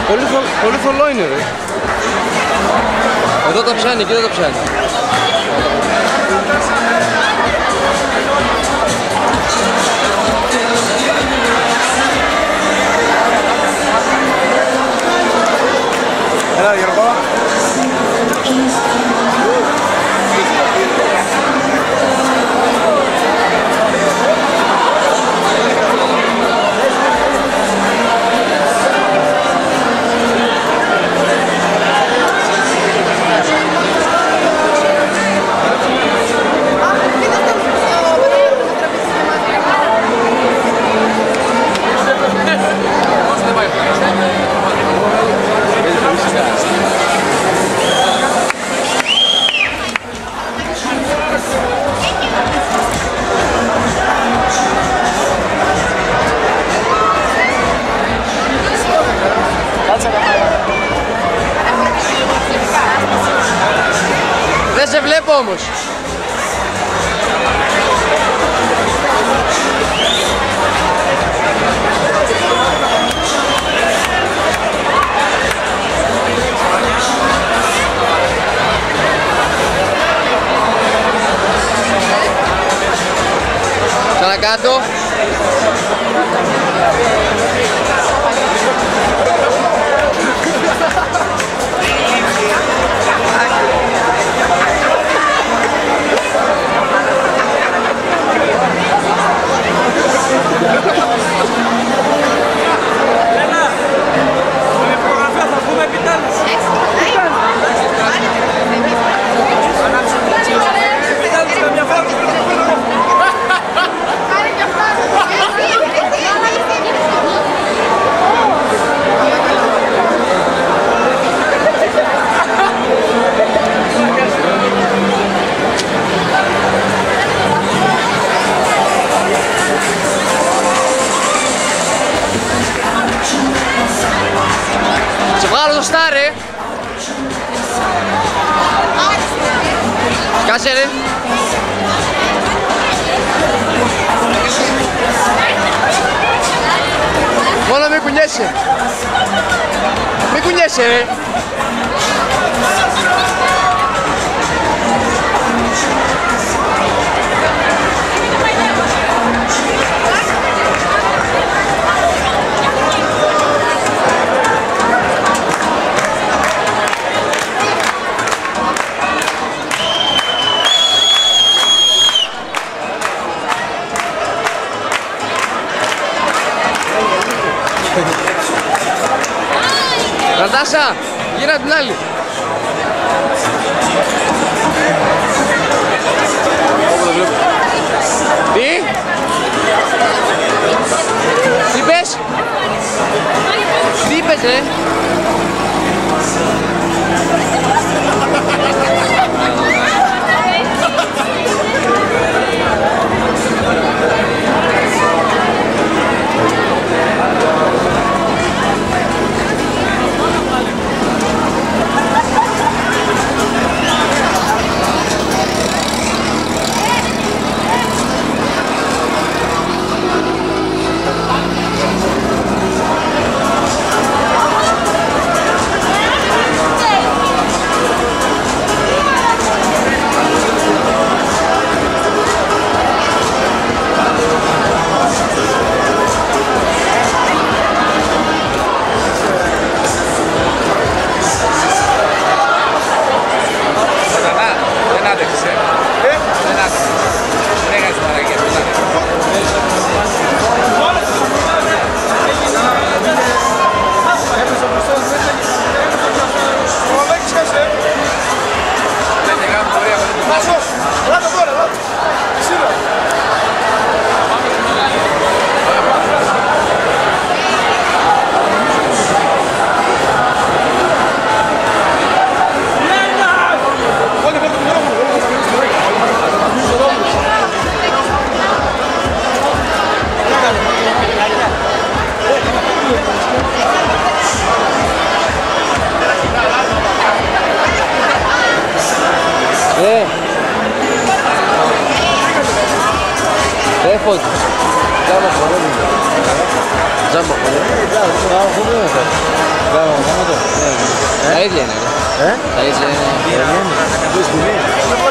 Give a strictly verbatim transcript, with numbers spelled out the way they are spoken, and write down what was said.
Πολύ, θολ, πολύ θολό είναι ρε. Εδώ το ψάνει, εκεί δεν το ψάνει. Έλα Γιώργο. Δεν σε βλέπω όμως. Ξανακάτω. Σε βγάλω το στάρ ρε. Κάτσε ρε. Μόνο μη κουνιέσαι. Μη κουνιέσαι ρε. Νατάσα, γύρω απ' την άλλη. Τι? Τι είπες? Τι είπες ρε? Ε, έφω, τζάμπα χωρεύει. Τζάμπα χωρεύει. Τζάμπα χωρεύει. Τα ίδια είναι. Ε? Τα ίδια είναι. Δεν είναι.